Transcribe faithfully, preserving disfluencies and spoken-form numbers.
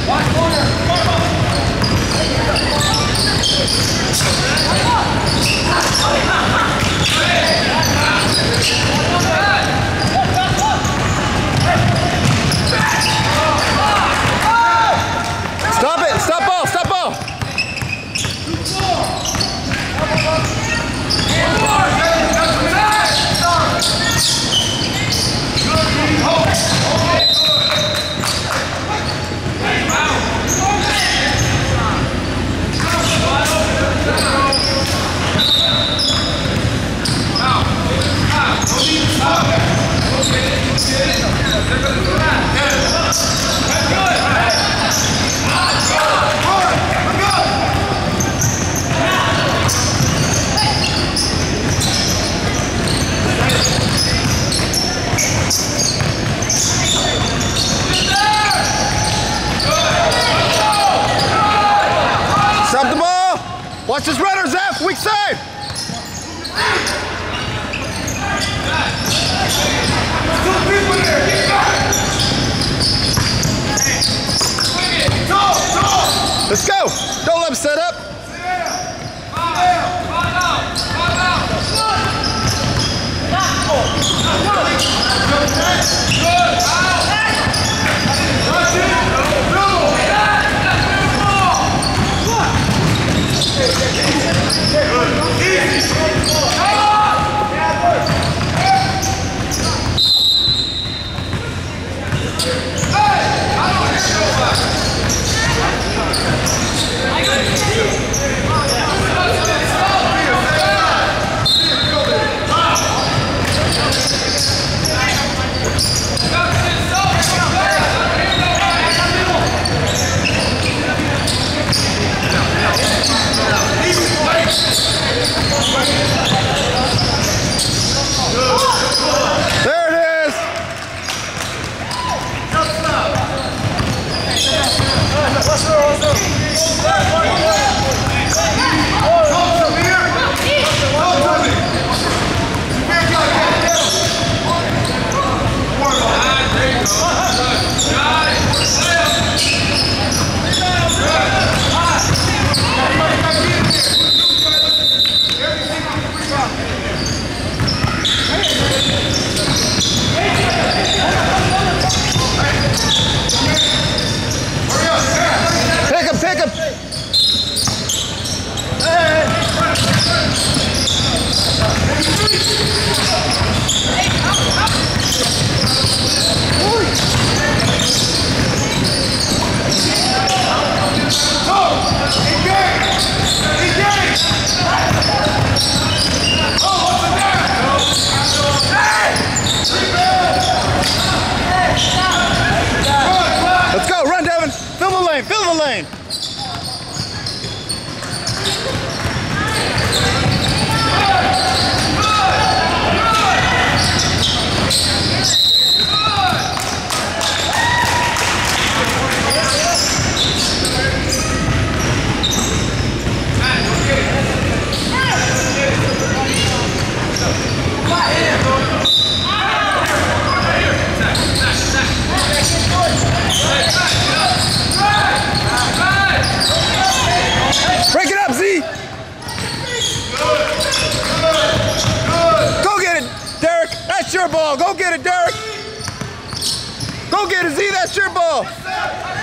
Stop it! Stop ball! Stop ball! Stop the ball! Watch his runner, Zeph! Weak side! Let's go! Don't let him set up! Let's go, run, Devin. Fill the lane, fill the lane. Break it up, Z! Go get it, Derek! That's your ball! Go get it, Derek! Go get it, Z! That's your ball!